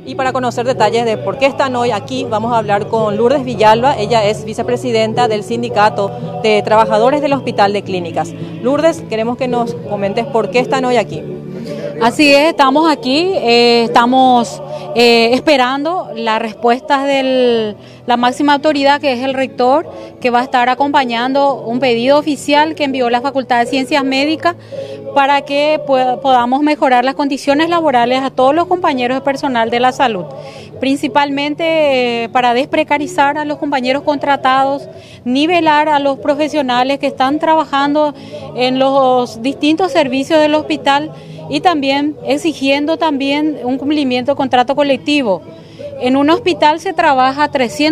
Y para conocer detalles de por qué están hoy aquí, vamos a hablar con Lourdes Villalba. Ella es vicepresidenta del Sindicato de Trabajadores del Hospital de Clínicas. Lourdes, queremos que nos comentes por qué están hoy aquí. Así es, estamos aquí, estamos esperando las respuestas de la máxima autoridad, que es el rector, que va a estar acompañando un pedido oficial que envió la Facultad de Ciencias Médicas para que podamos mejorar las condiciones laborales a todos los compañeros de personal de la salud, principalmente para desprecarizar a los compañeros contratados, nivelar a los profesionales que están trabajando en los distintos servicios del hospital y también exigiendo también un cumplimiento de contrato colectivo. En un hospital se trabaja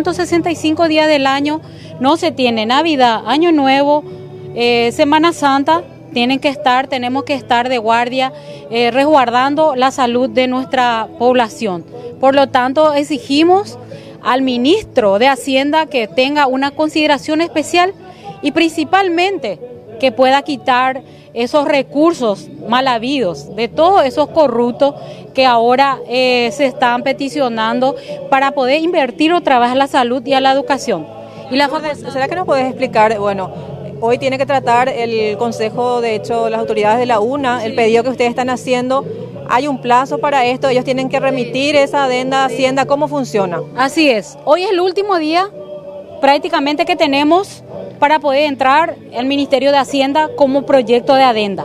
365 días del año, no se tiene Navidad, Año Nuevo, Semana Santa. Tenemos que estar de guardia, resguardando la salud de nuestra población. Por lo tanto, exigimos al ministro de Hacienda que tenga una consideración especial y principalmente que pueda quitar esos recursos mal habidos de todos esos corruptos que ahora se están peticionando para poder invertir otra vez a la salud y a la educación. ¿Será que nos puedes explicar, bueno, hoy tiene que tratar el Consejo, de hecho, las autoridades de la UNA, el pedido que ustedes están haciendo? ¿Hay un plazo para esto? ¿Ellos tienen que remitir esa adenda a Hacienda? ¿Cómo funciona? Así es. Hoy es el último día prácticamente que tenemos para poder entrar al Ministerio de Hacienda como proyecto de adenda.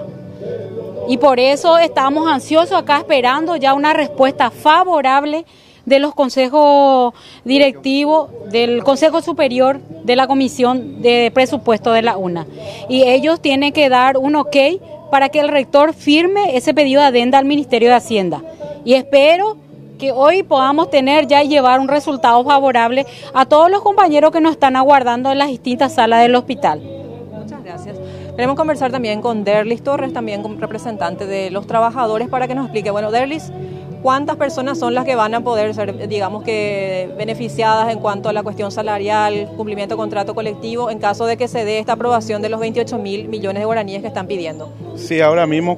Y por eso estamos ansiosos acá esperando ya una respuesta favorable de los consejos directivos, del Consejo Superior de la Comisión de Presupuesto de la UNA. Y ellos tienen que dar un ok para que el rector firme ese pedido de adenda al Ministerio de Hacienda. Y espero que hoy podamos tener ya y llevar un resultado favorable a todos los compañeros que nos están aguardando en las distintas salas del hospital. Muchas gracias. Queremos conversar también con Derlis Torres, también como representante de los trabajadores, para que nos explique. Bueno, Derlis, ¿cuántas personas son las que van a poder ser, digamos que, beneficiadas en cuanto a la cuestión salarial, cumplimiento de contrato colectivo, en caso de que se dé esta aprobación de los 28.000 millones de guaraníes que están pidiendo? Sí, ahora mismo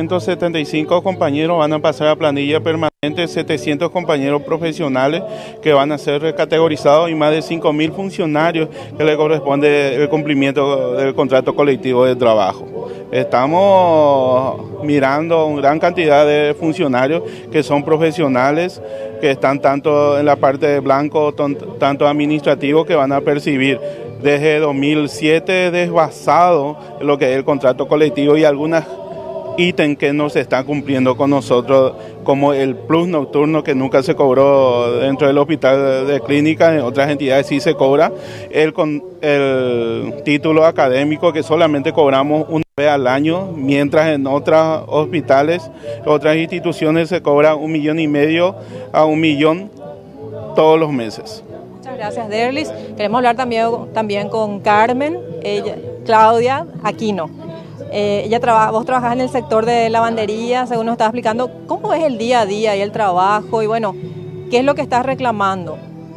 475 compañeros van a pasar a planilla permanente, 700 compañeros profesionales que van a ser recategorizados y más de 5.000 funcionarios que le corresponde el cumplimiento del contrato colectivo de trabajo. Estamos mirando una gran cantidad de funcionarios que son profesionales, que están tanto en la parte de blanco, tanto administrativo, que van a percibir desde 2007 desbasado lo que es el contrato colectivo y algunas ítems que no se están cumpliendo con nosotros, como el plus nocturno que nunca se cobró dentro del hospital de clínicas, en otras entidades sí se cobra, el título académico que solamente cobramos una vez al año, mientras en otros hospitales, otras instituciones se cobra 1,5 millones a 1 millón todos los meses. Muchas gracias, Derlis. Queremos hablar también con Carmen, Claudia Aquino. Vos trabajás en el sector de lavandería, según nos estaba explicando. ¿Cómo es el día a día y el trabajo? Y bueno, ¿qué es lo que estás reclamando?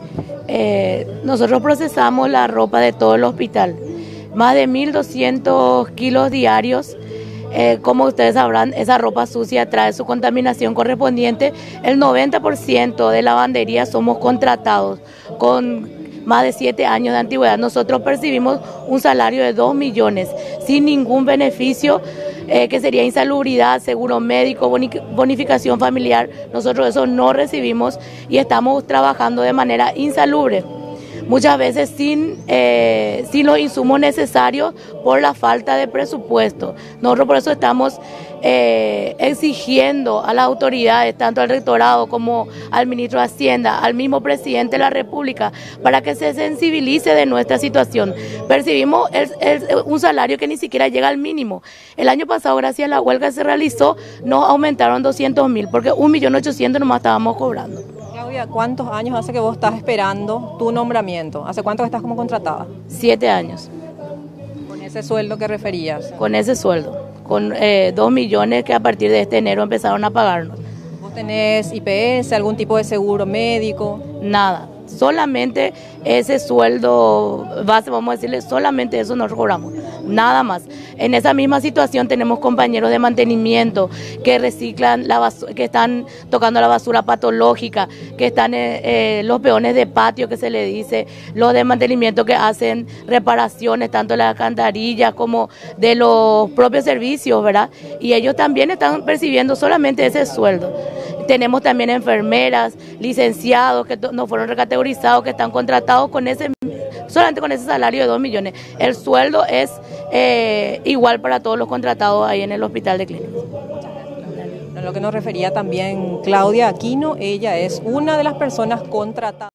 Nosotros procesamos la ropa de todo el hospital, más de 1.200 kilos diarios. Como ustedes sabrán, esa ropa sucia trae su contaminación correspondiente. El 90% de lavandería somos contratados con más de 7 años de antigüedad. Nosotros percibimos un salario de 2 millones sin ningún beneficio, que sería insalubridad, seguro médico, bonificación familiar. Nosotros eso no recibimos y estamos trabajando de manera insalubre, muchas veces sin los insumos necesarios por la falta de presupuesto. Nosotros por eso estamos exigiendo a las autoridades, tanto al rectorado como al ministro de Hacienda, al mismo presidente de la República, para que se sensibilice de nuestra situación. Percibimos un salario que ni siquiera llega al mínimo. El año pasado, gracias a la huelga que se realizó, nos aumentaron 200.000, porque 1.800.000 nomás estábamos cobrando. Claudia, ¿cuántos años hace que vos estás esperando tu nombramiento? ¿Hace cuánto que estás como contratada? 7 años. ¿Con ese sueldo que referías? Con ese sueldo, con 2 millones que a partir de este enero empezaron a pagarnos. ¿Vos tenés IPS, algún tipo de seguro médico? Nada, solamente ese sueldo base, vamos a decirle, solamente eso nos cobramos, nada más. En esa misma situación tenemos compañeros de mantenimiento que reciclan la basura, que están tocando la basura patológica, que están los peones de patio que se le dice, los de mantenimiento que hacen reparaciones tanto de las alcantarillas como de los propios servicios, ¿verdad? Y ellos también están percibiendo solamente ese sueldo. Tenemos también enfermeras, licenciados que no fueron recategorizados, que están contratados con solamente con ese salario de 2 millones. El sueldo es igual para todos los contratados ahí en el Hospital de Clínicas. A lo que nos refería también Claudia Aquino, ella es una de las personas contratadas.